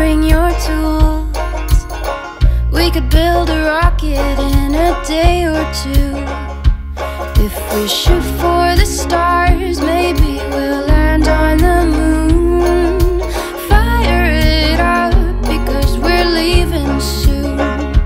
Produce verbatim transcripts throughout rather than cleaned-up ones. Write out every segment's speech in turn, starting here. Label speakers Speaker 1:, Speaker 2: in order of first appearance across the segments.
Speaker 1: bring your tools. We could build a rocket in a day or two. If we shoot for the stars, maybe we'll land on the moon. Fire it up because we're leaving soon.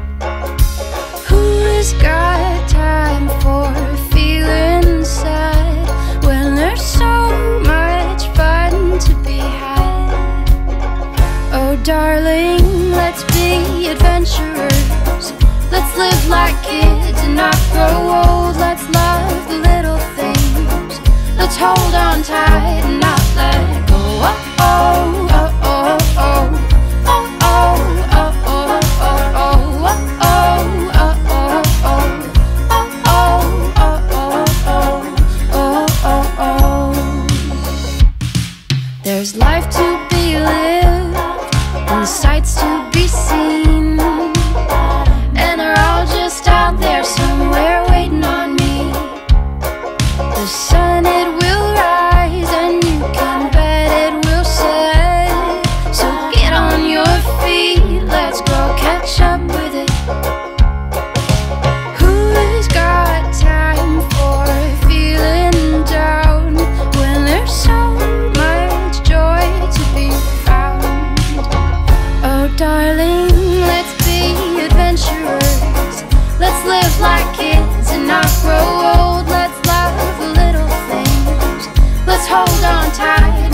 Speaker 1: Who's got time for feeling sad when there's so much fun to be had? Oh darling, let's be adventurers. Let's live like kids and not grow old. Let's love the little things. Let's hold on tight and not let go. Oh, oh, oh, oh, oh. Oh, oh, oh, oh, oh, oh. Oh, oh, oh, oh, oh. There's life to be lived and sights to be seen, and they're all just out there somewhere waiting on me. The sun, it will rise and you can bet it will set. So get on your feet, let's go catch up with it. Who's got time for feeling down when there's so much joy to be found? Oh darling, let's be adventurers. Let's live like kids and not grow old. Let's love the little things. Let's hold on tight